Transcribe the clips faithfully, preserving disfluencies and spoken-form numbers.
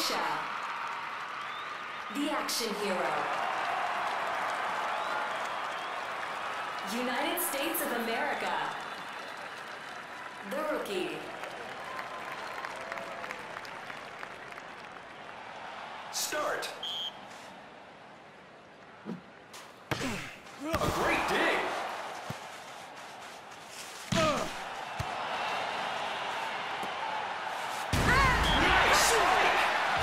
Croatia. The action hero. United States of America. The rookie. Start. A great dig. Nice strike.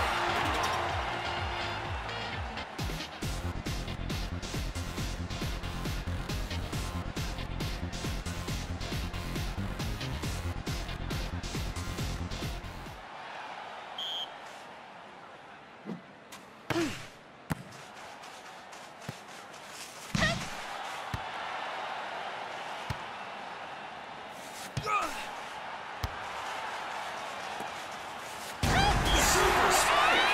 Super spike.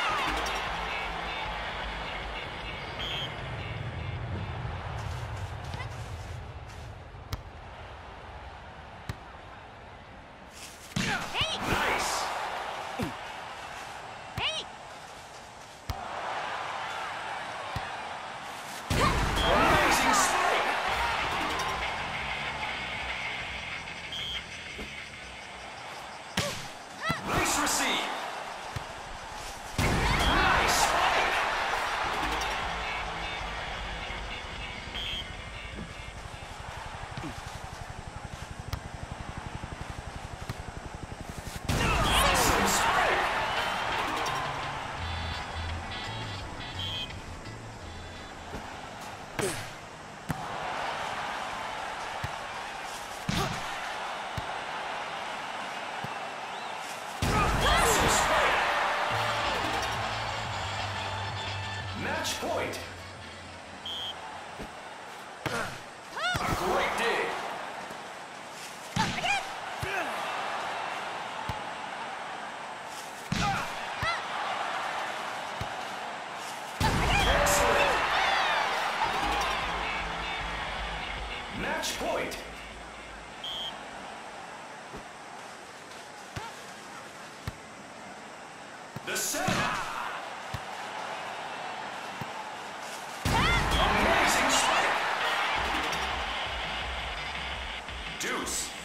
Nice. Amazing spike. Nice receive. Nice spike. Awesome spike. Awesome spike. Match point. A great dig. Excellent. Match point. The setup. Amazing spike. Deuce.